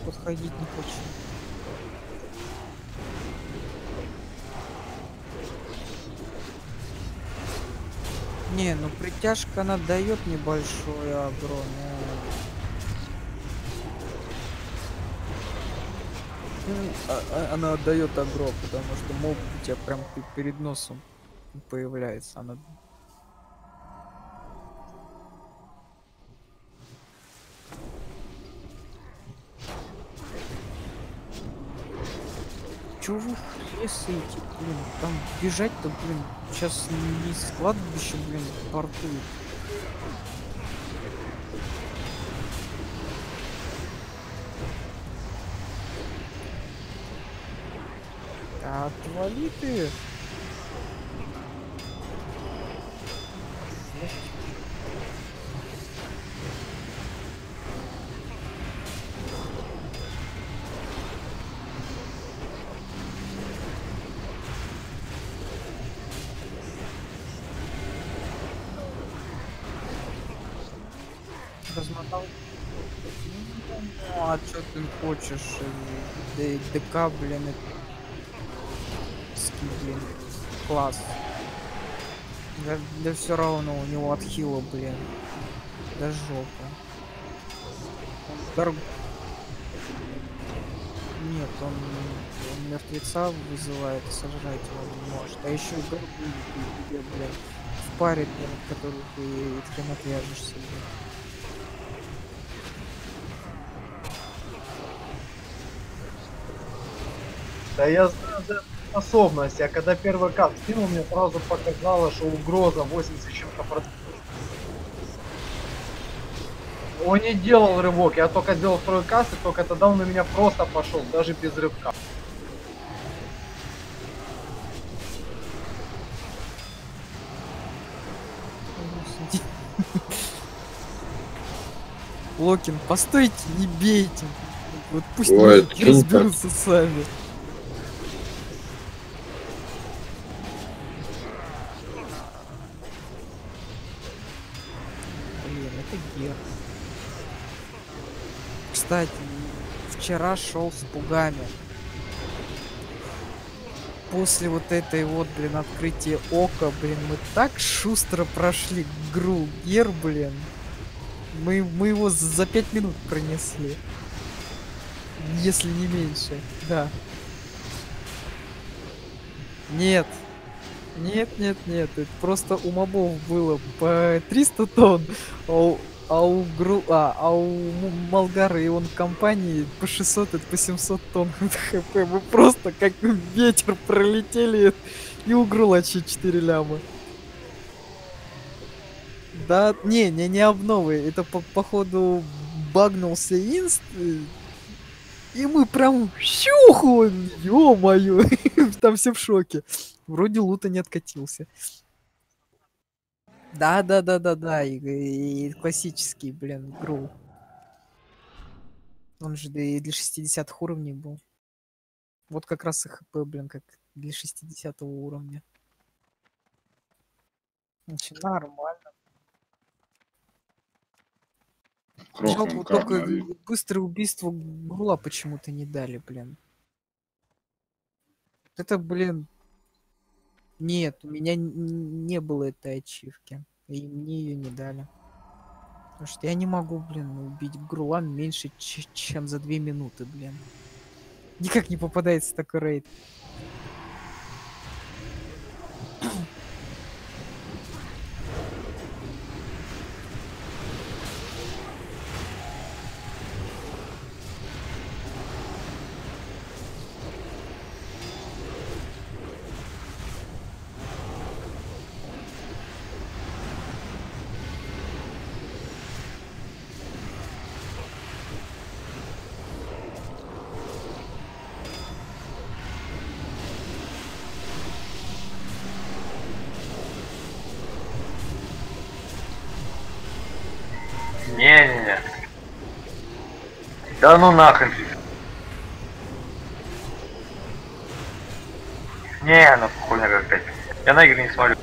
подходить не хочу. Не, ну притяжка она дает небольшое агро, она отдает агро, потому что моб у тебя прям перед носом появляется. Она чё вы хресаете, блин? Там бежать-то, блин, сейчас не с кладбища, блин, портует. Да отвали ты! Размотал. Ну, а чё ты хочешь? ДК, блин, блин, класс. Да все равно у него отхила, блин. Да жопа. Нет, он мертвеца вызывает, сожрать его не может. А еще и горгулью тебе, блин, в паре, блин, от которых ты хрен отвяжешься, блин. Да я знаю за способность, а когда первый кат скинул, мне сразу показало, что угроза 80 чем-то процентов. Он не делал рывок, я только сделал второй каст, и только тогда он на меня просто пошел, даже без рывка. Локин, постойте, не бейте. Вот пусть Ой, мужики разберутся сами. Блин, это гер. Кстати, вчера шел с пугами. После вот этой вот, блин, открытия ока, блин, мы так шустро прошли игру гер, блин. Мы его за 5 минут пронесли. Если не меньше, да. Нет. Нет. Это просто у мобов было по 300 тонн, а у Малгары и он компании по 600, это по 700 тонн хп. Мы просто как ветер пролетели и у Грулачи 4 ляма. Да, не обновы. Это походу багнулся инст. И мы прям щуху, ё-моё, там все в шоке. Вроде лута не откатился. Да, и классический, блин, гру. Он же и для 60 уровней был. Вот как раз и хп, блин, как для 60 уровня. Значит, нормально. Жалко, вот только быстрое убийство Гула почему-то не дали, блин. Это, блин... Нет, у меня не было этой ачивки. И мне ее не дали. Потому что я не могу, блин, убить Грула меньше, чем за 2 минуты, блин. Никак не попадается такой рейд. Не. Да ну нахрен. Не, ну хуйня опять. Я на игры не смотрю.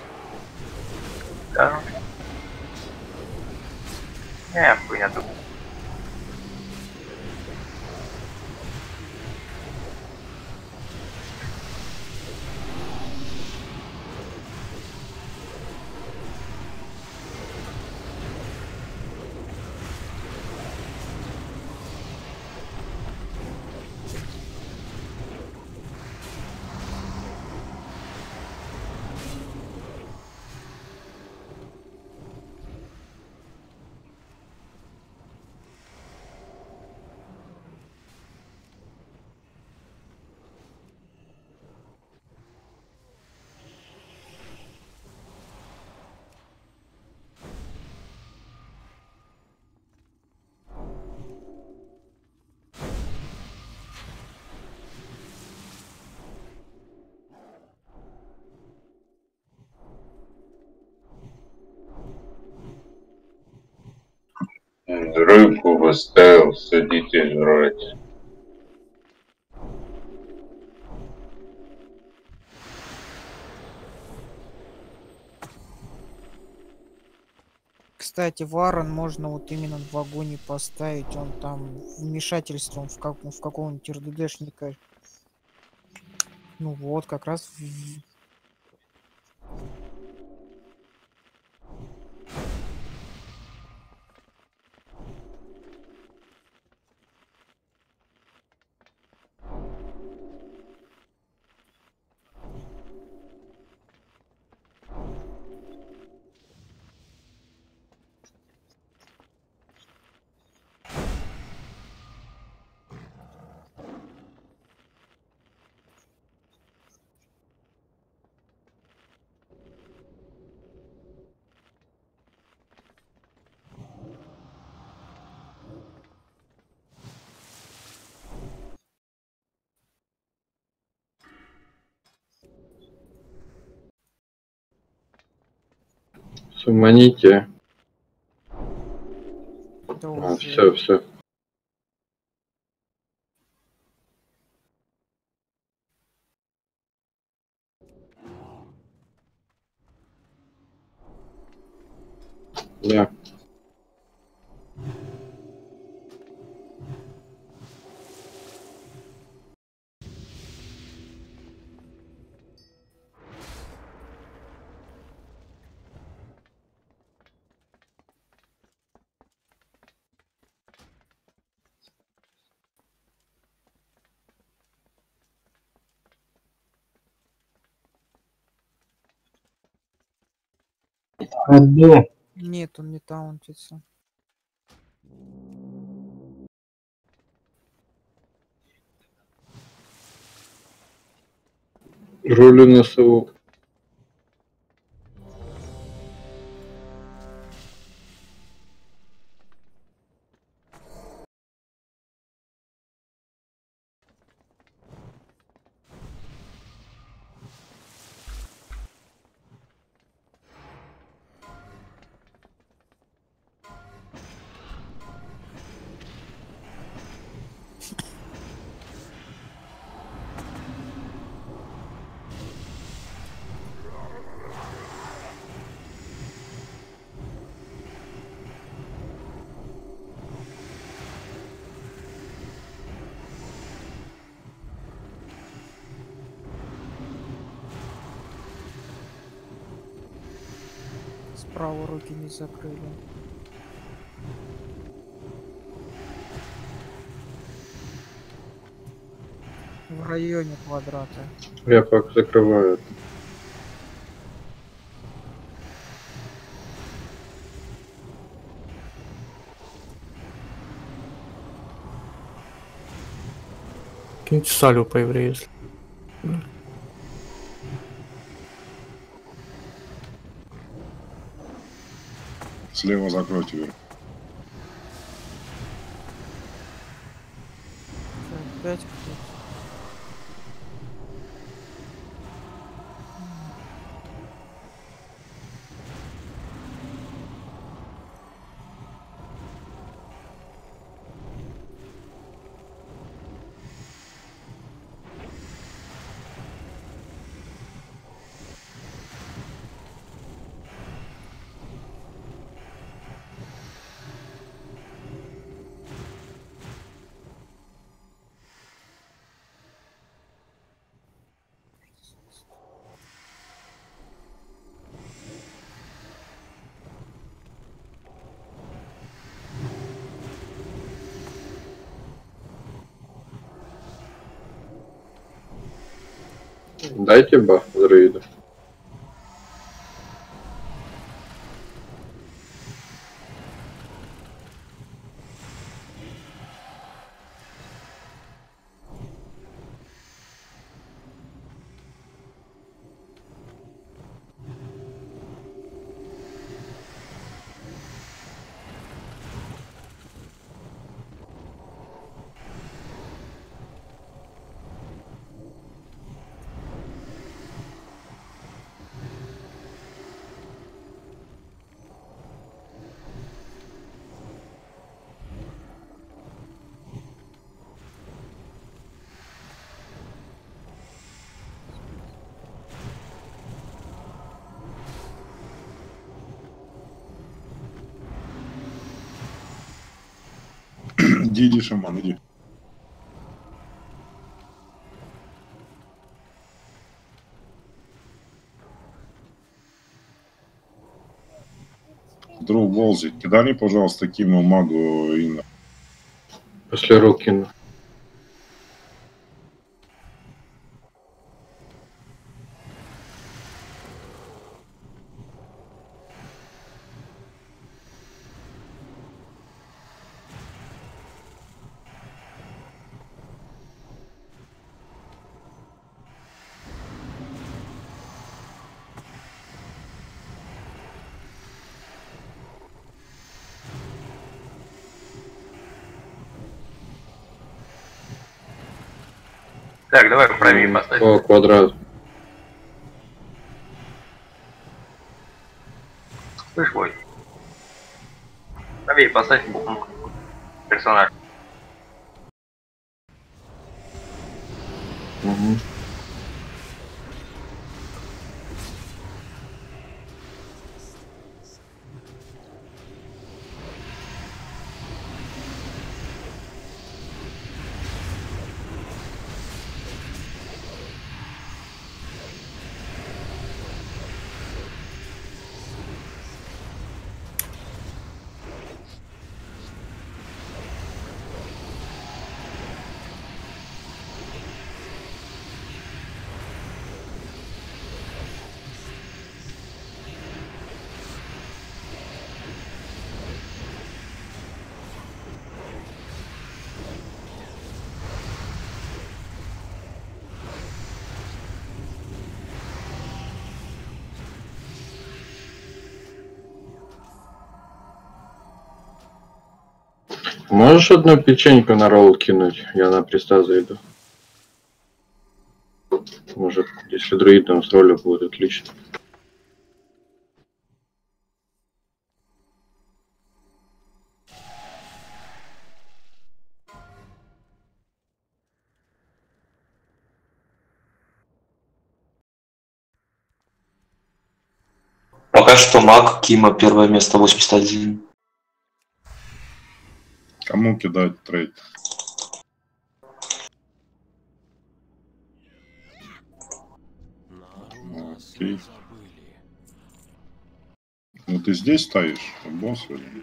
Да ну. Не, хуйня тут. Рыбку поставил, садитесь жрать. Кстати, Варон можно вот именно в вагоне поставить. Он там вмешательством в какого-нибудь РДДшника. Ну вот, как раз Суманите. это А, уже... все. Да. Ходу. Нет, он не таунтится. Рулю на сову. Справа руки не закрыли. В районе квадрата. Я пока закрываю это. Киньте салю по еврею, если. Слева закройте вверх. Опять кто-то. Дайте баф дроиду. Иди, шаман, иди. Друг Волзи, кидай, пожалуйста, кину магу Инна. После руки. Так, давай правее поставь. По квадрату. Слышь, бой. Правее поставь букву. Персонаж. Угу. Можешь одну печеньку на ролл кинуть? Я на приста зайду. Может, если друидом с ролью будет отлично. Пока что маг, Кима, первое место, 81. Кому кидать трейд? Окей. Ну ты здесь стоишь, босс или?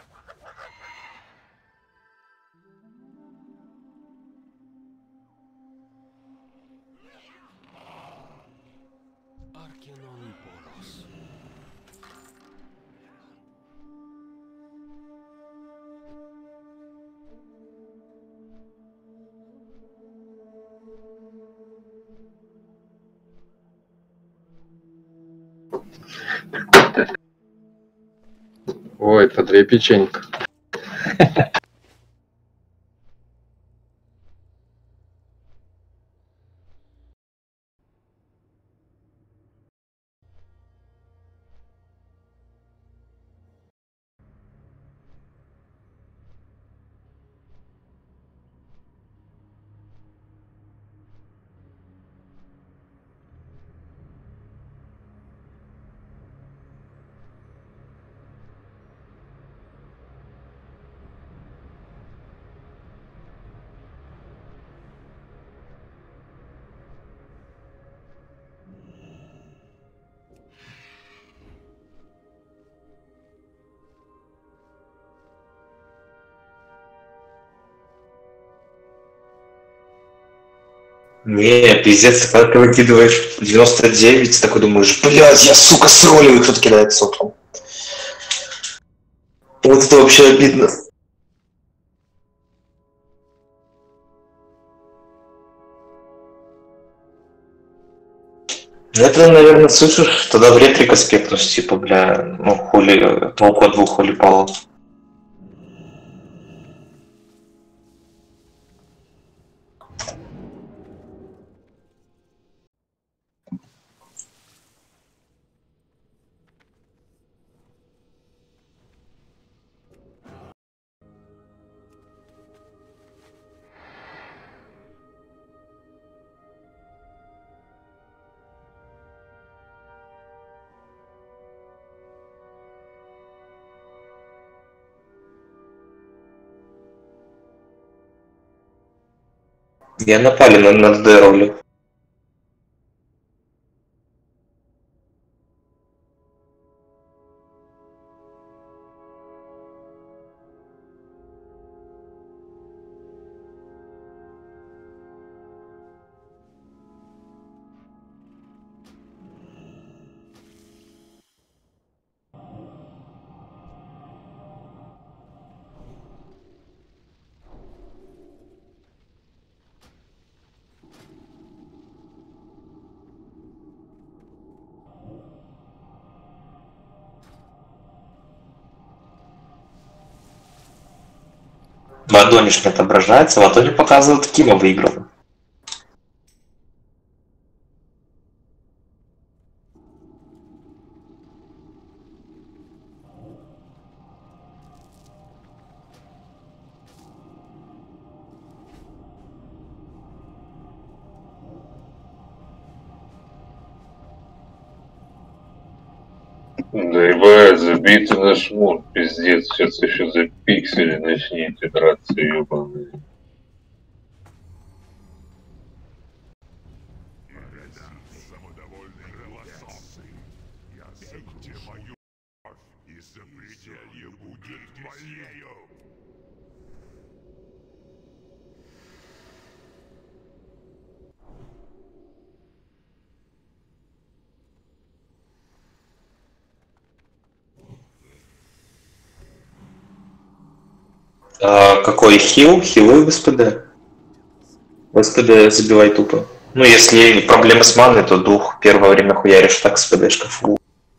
Ой, это 2 печенька. Не, пиздец, когда ты выкидываешь 99, такой думаешь, блядь, я, сука, с ролью, и кто-то кидает сотом. Вот это вообще обидно. Ну, это, наверное, слышишь, тогда в ретрик аспектность, типа, бля, ну, хули, толку от 2 хули пало. Я напали на Деролю. В аддоне ж не отображается, в аддоне показывают, Кима выиграл. Да ебать, забитый на шмон, пиздец, сейчас еще за пиксели начнете драться, ебаные. Какой хил? Хилы в СПД. В СПД забивай тупо. Ну, если проблемы с маной, то дух первое время хуяришь так СПДшка фу.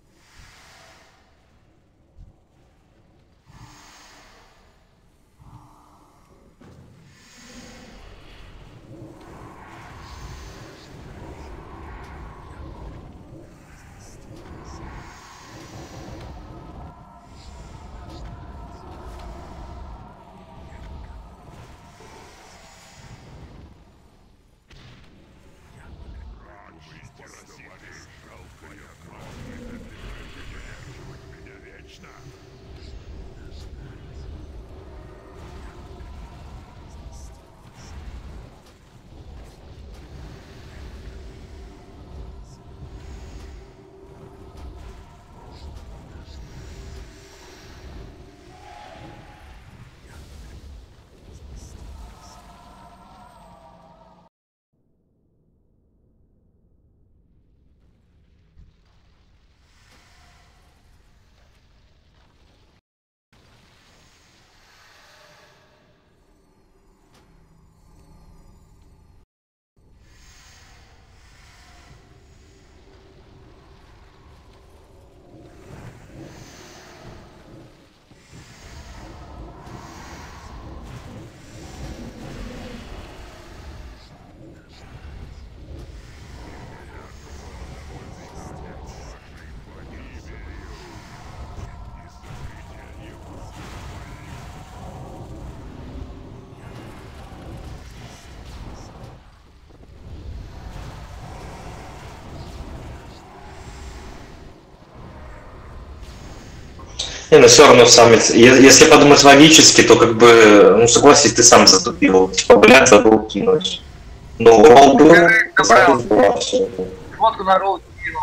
Не, но все равно сам, если подумать логически, то как бы, ну согласись, ты сам затупил. Типа, блядь, забыл кинуть. Ну, ролл был, все. Фотку на ролл кинул.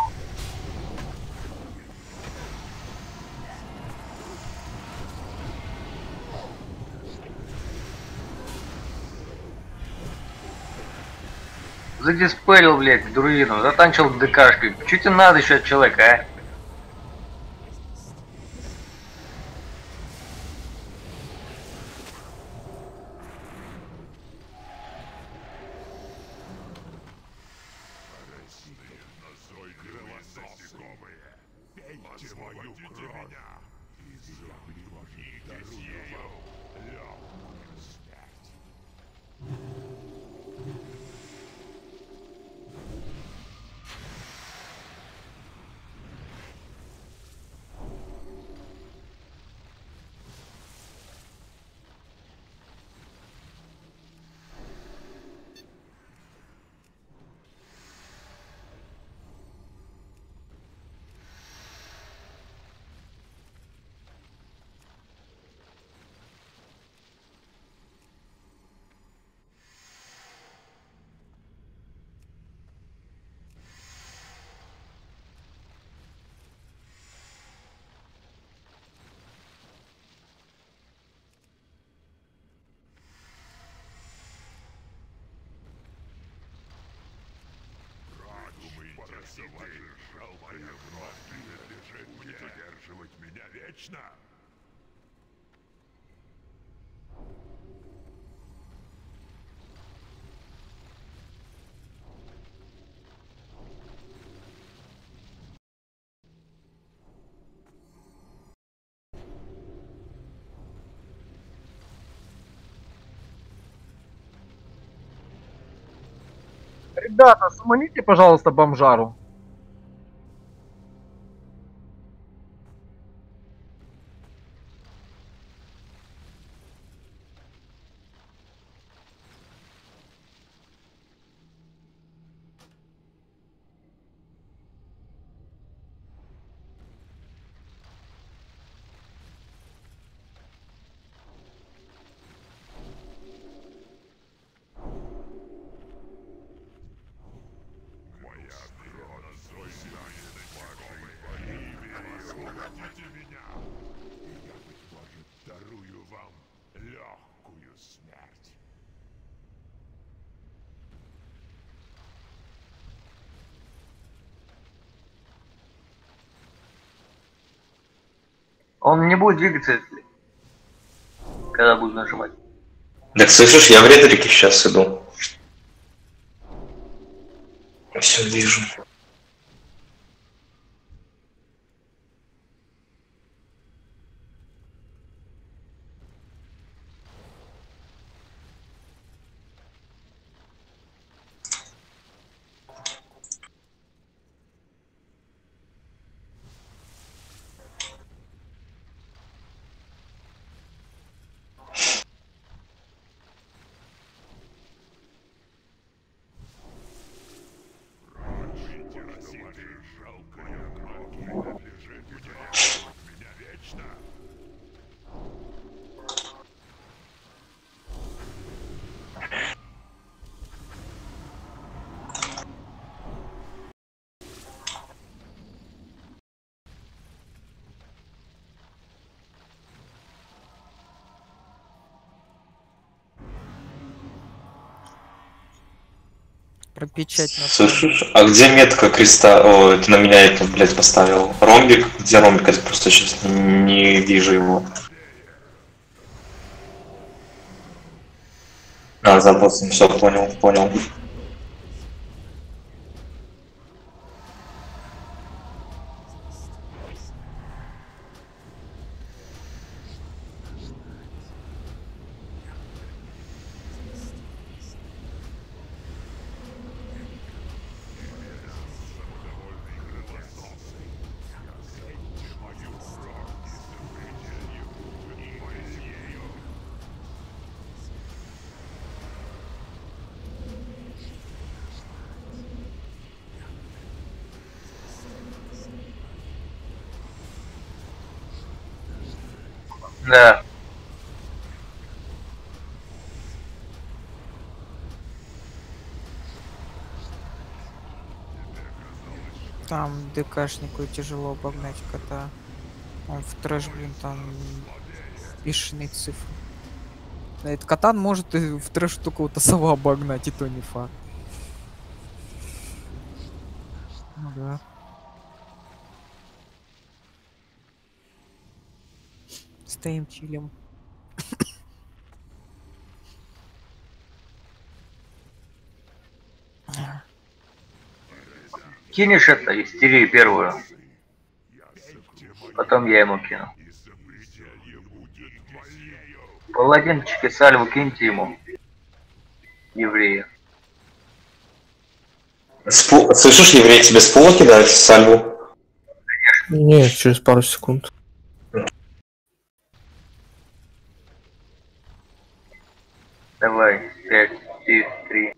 Задиспелил, блядь, друидом, затанчил ДКшкой. Чё тебе надо еще от человека, а? Ребята, суманите, пожалуйста, бомжару. Он не будет двигаться, когда буду нажимать. Так слышишь, я в ретрике сейчас иду. Все вижу. Про печать на Слышишь, а где метка креста? О, ты на меня это, блядь, поставил. Ромбик? Где ромбик? Я просто сейчас не вижу его. А, за боссом, все, понял. Да. Там ДКшнику тяжело обогнать кота. Он в трэш, блин, там бешеные цифры. Этот катан может и в трэш только вот сова обогнать, и то не факт. Ну да. Стоим, чилим. Кинешь это, истерию первую. Потом я ему кину. Паладинчики, сальву киньте ему. Еврея. Слышишь, еврей тебе с пола кидает сальву? Нет, через пару секунд. Давай, 5, 4, 3.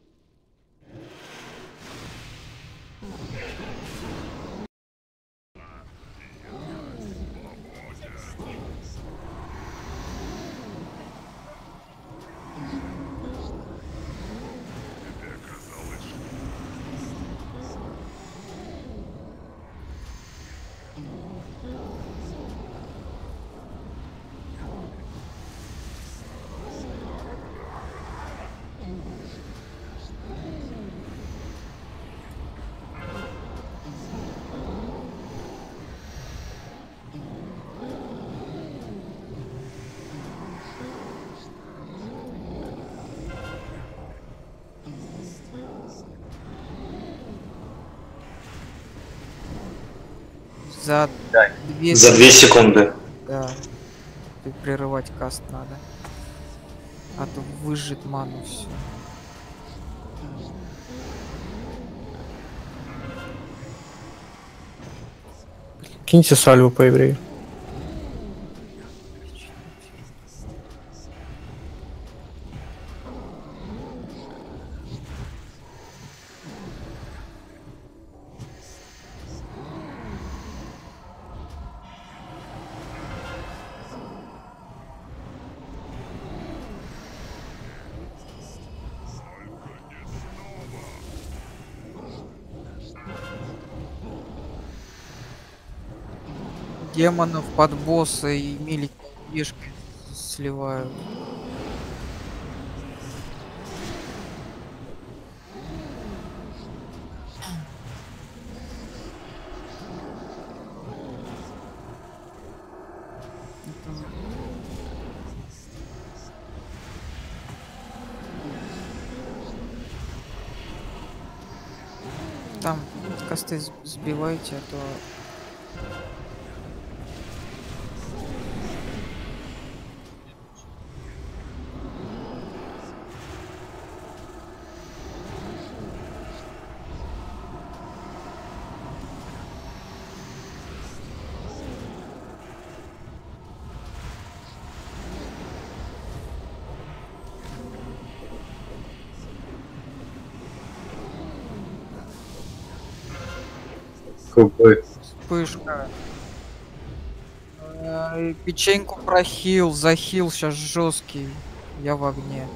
За Да. 2 За 2 секунды. Да. И прерывать каст надо. А то выжжет ману все. Киньте сальву по еврею. Демонов под босса и милики ешки сливают. Там косты сбивайте, а то Кубы. вспышка. Печеньку прохил, захил сейчас жесткий. Я в огне.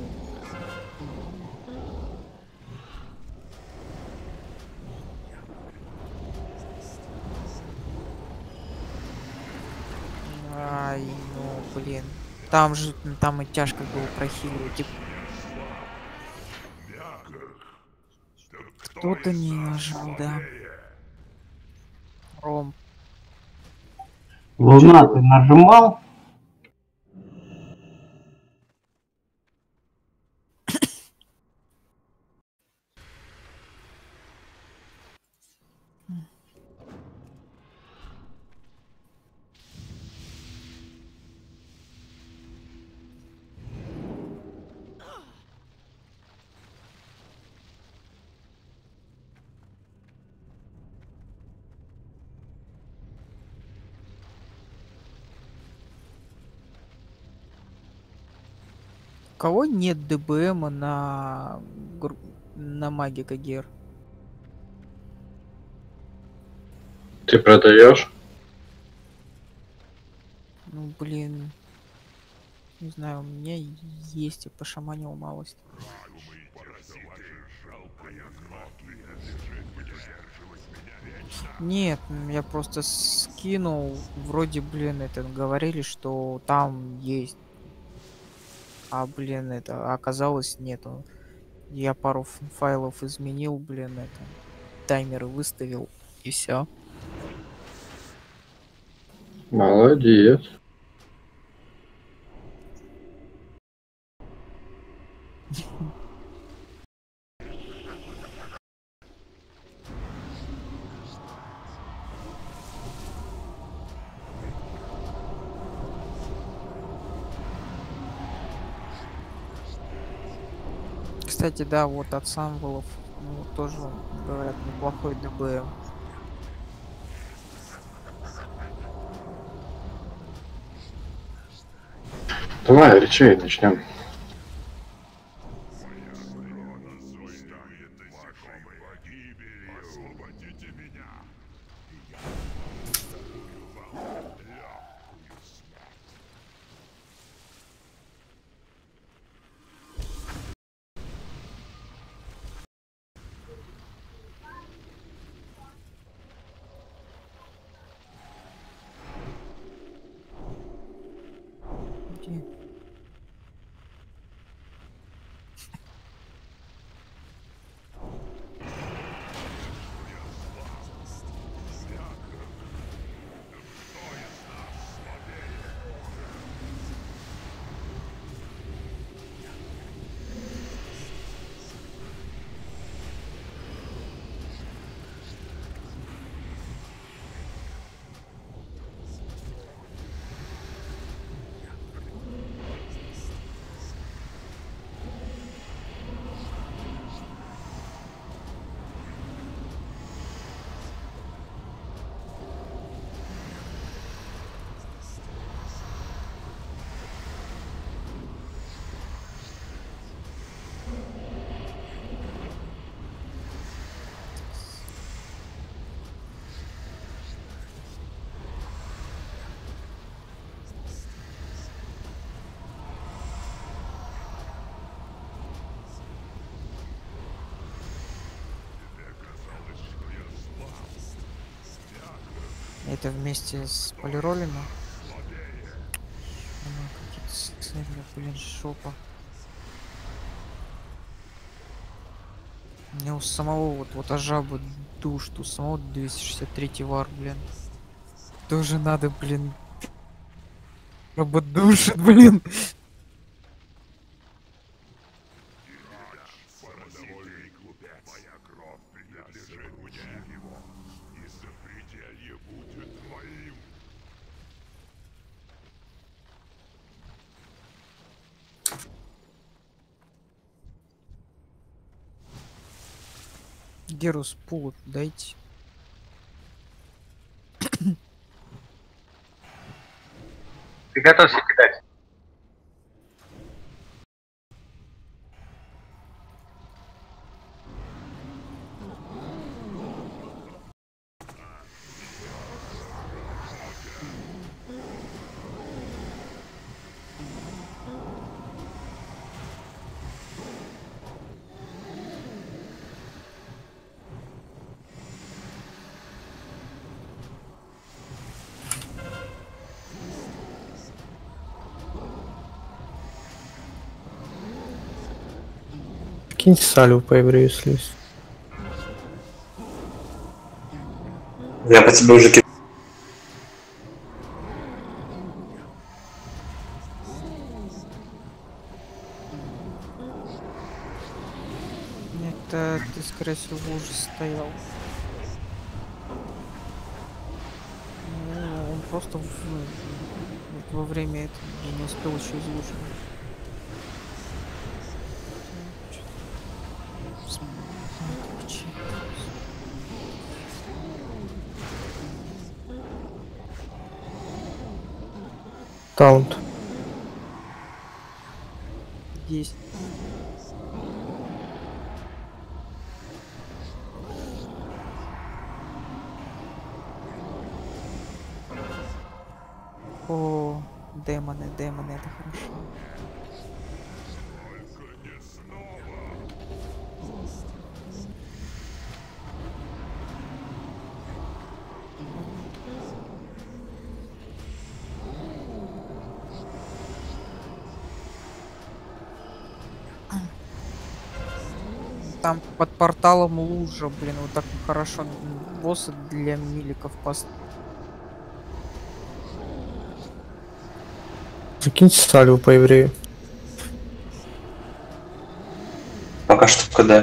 Ай, ну блин. Там же, там и тяжко было прохиливать. Кто-то не нажал, да. Ром. Луна, ты нажимал? У кого нет ДБМа на магика Гер? Ты продаешь? Ну блин. Не знаю, у меня есть и пошаманил малость. Нет, я просто скинул. Вроде, блин, это говорили, что там есть. А, блин, это оказалось нету. Я пару файлов изменил, блин, это. Таймеры выставил, и все. Молодец. Кстати, да, вот от Самвелов, ну, тоже, говорят, неплохой ДБМ. Давай, речей начнем. Где? Это вместе с полиролями. Какие-то цели, блин, шопа. Мне у самого вот ажабы душит, у самого 263 вар, блин. Тоже надо, блин. Робот душит, блин. Герус пул дайте. Ты готовься кидать. Киньте сальву по еврею, если есть. Я по тебе уже кидаю. Это ты, скорее всего, уже стоял. Ну, он просто во время этого я не успел еще излучить. Таунт. Есть. О, демоны, это хорошо. Там под порталом лужа, блин, вот так хорошо боссы для миликов Закиньте сальву по еврею. Пока что КД.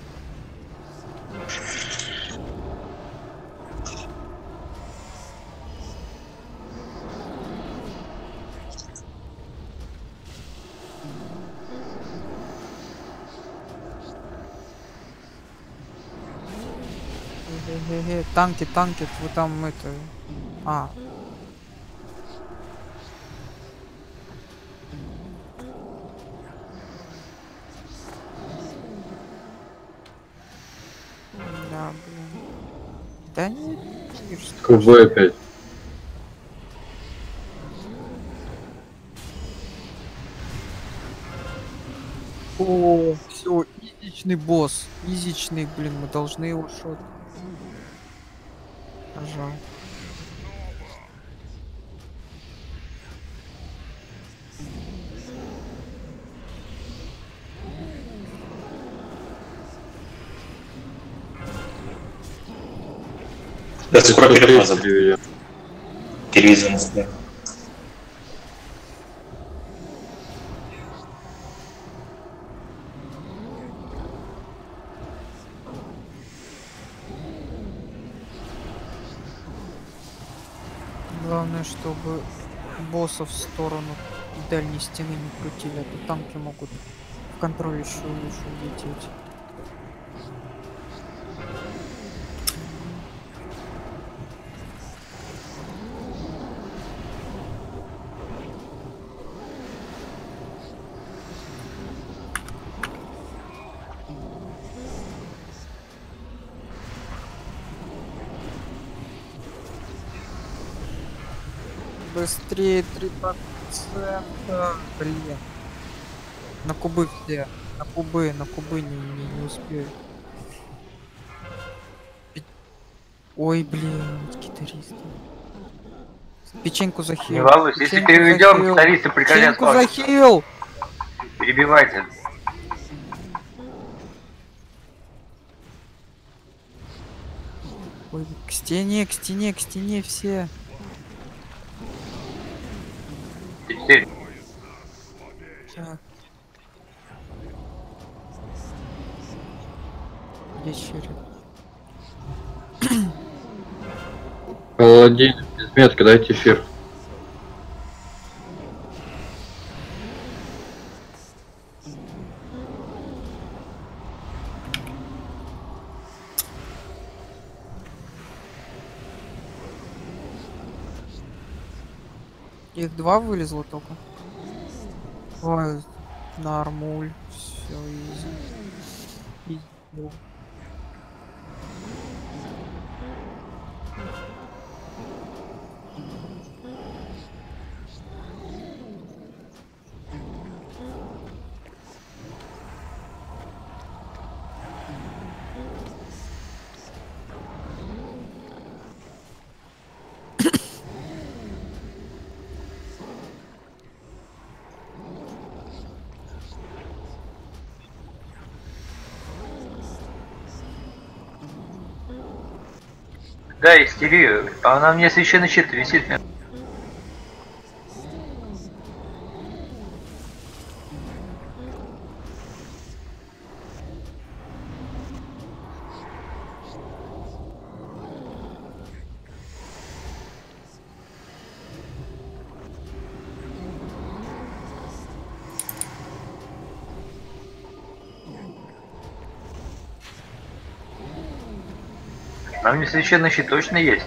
Танки, вы там это... А. Да, блин. Да нет. КБ опять. О, все, изичный босс. Изичный, блин, мы должны его шот. Нажал. Да, скоро перемазал. Переведем. Перевезем. Главное, чтобы боссов в сторону дальней стены не крутили, а то танки могут в контролирующую лучше улететь. Быстрее 3%. Блин. На кубы все. На кубы не успею. Ой, блин, гитаристы. Печеньку Не захил. волнуйся, если Печеньку переведем, захил. старицы прекратят Печеньку спать. захил! Перебивайте. Ой, к стене, к стене, к стене все. Теперь Так. Ящерик. Паладин, без метки, дайте эфир. Их 2 вылезло только. Ой, нормуль. Все, изи. Изи. да, истерию. А на мне священный щит висит. На мне священный щит точно есть.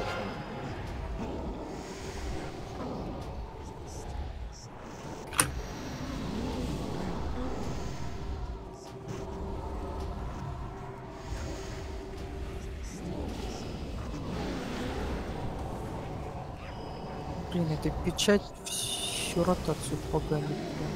Блин, эта печать всю ротацию поганит. Прям.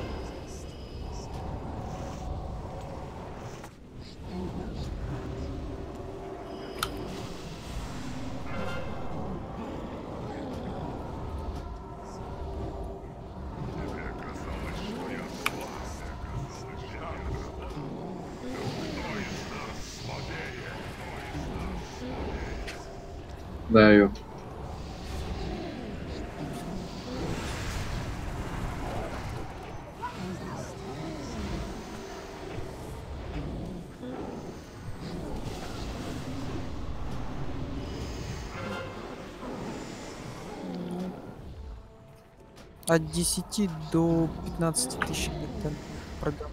Даю. От 10 до 15 тысяч где-то продам.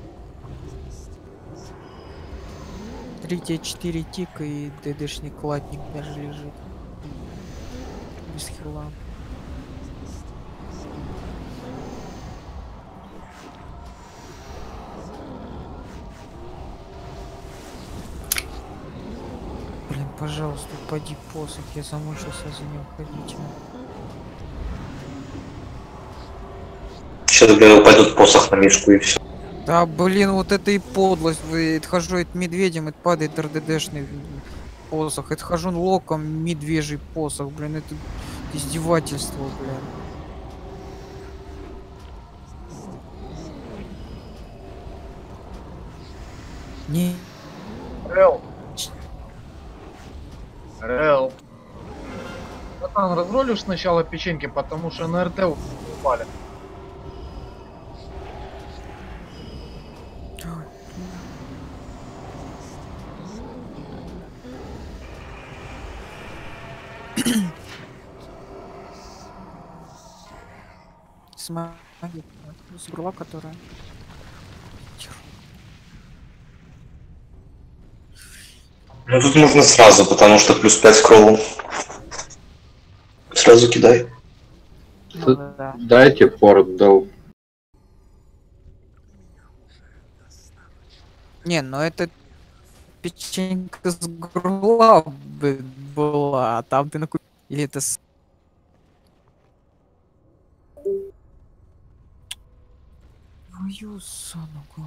3-4 тика и ДДшник латник даже лежит. Без хила. Блин, пожалуйста, упади посох, я замучился за ним ходить. Сейчас, бля, упадет посох на мишку и все. Да, блин, вот это и подлость. Вы хожу это медведем, это падает РДДшный посох. Это хожу локом медвежий посох, блин, это издевательство, блин. Не. Рэл. Рэл. Братан, разролишь сначала печеньки, потому что на РТ упали. Смотри, с горла, которая. Ну тут можно сразу, потому что плюс 5 кролл. Сразу кидай. Ну, да. Дайте порт дал. Не, ну это печенька с горла была, а там ты накупил. Или это с... Твою санугу.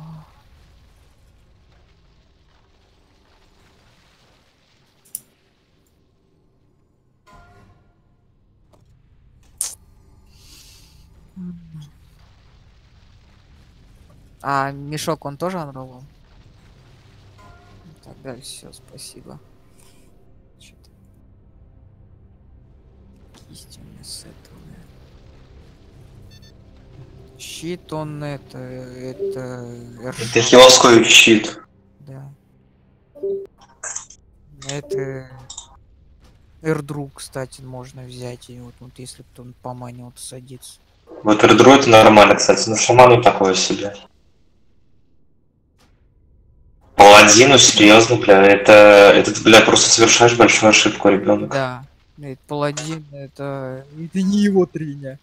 А мешок он тоже анролл? Тогда все, спасибо. Что-то. Истинный сет. Щит он это Это Эршан, хиловской щит. да. Это Эрдру, кстати, можно взять. И вот если кто по мане вот садится. Вот Эрдру это нормально, кстати, но шаману такое себе. Паладину, серьезно, бля, это ты, бля, просто совершаешь большую ошибку, ребенок. Да. Паладин это не его триня.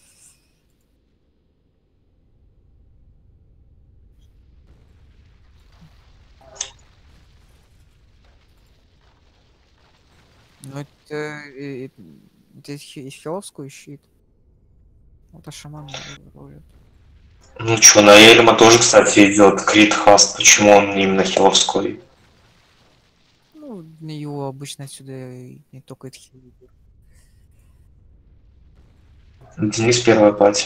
Ну это хиловской щит. Вот а шаман ролит. Ну чё, на Эльма тоже, кстати, идет крит хаст. Почему он именно хиловской? Ну, его обычно сюда не только это хил. Денис первая пати.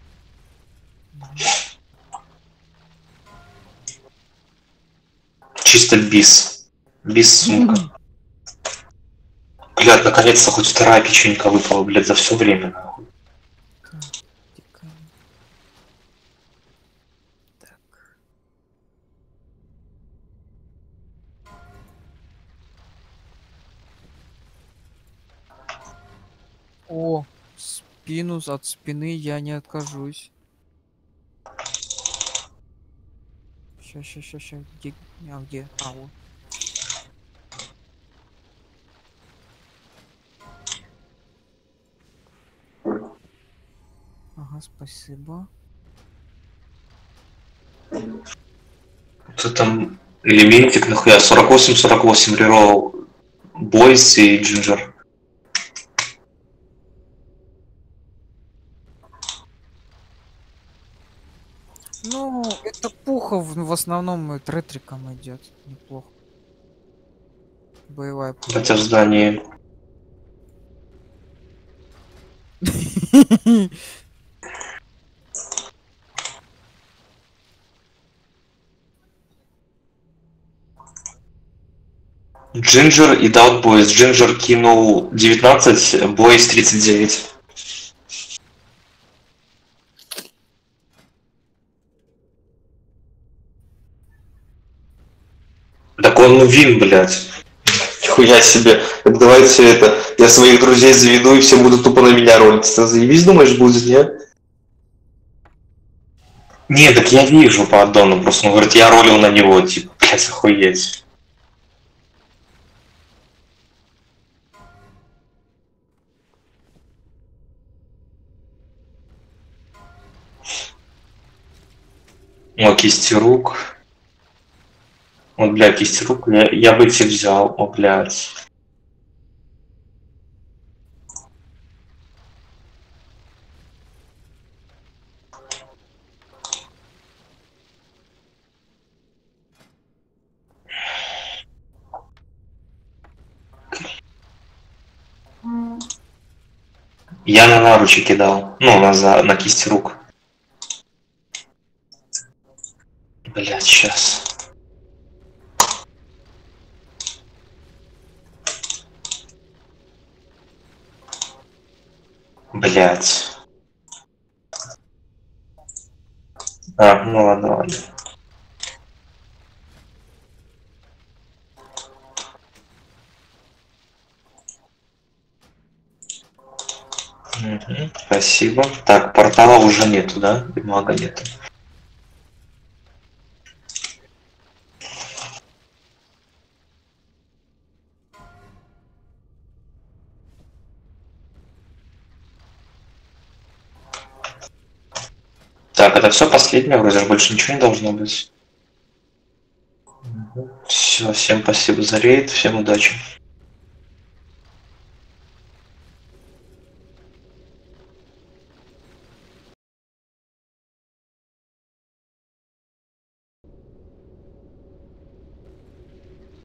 Чисто бис. Бис, сумка. Блядь, наконец-то хоть вторая печенька выпала, блядь, за все время, нахуй. Так. О, спину от спины я не откажусь. Ща. Где? А где? А, вот. Ага, спасибо. Кто там элементик, нахуя? 48-48 реролл Бойс и Джинджер. Ну, это пуха в основном третриком идет. Неплохо. Боевая пуха. Хотя в здании. Джинджер и Даут Бойс. Джинджер кинул 19, Бойс 39. Так он вин, блядь. Нихуя себе. Так давайте это. Я своих друзей заведу, и все будут тупо на меня ролиться. Заебись, думаешь, будет, нет? Не, так я вижу по аддону. Просто он говорит, я ролил на него, типа, блядь, охуеть. О, кисти рук. Вот, бля, кисти рук. Я бы эти взял. О, блядь. Я на наручи кидал. Ну, на кисти рук. Блядь, сейчас. Блядь. А, ну ладно. Угу, спасибо. Так, портала уже нету, да? И мага нету. Так, это все последнее, вроде же больше ничего не должно быть. Все, всем спасибо за рейд, всем удачи.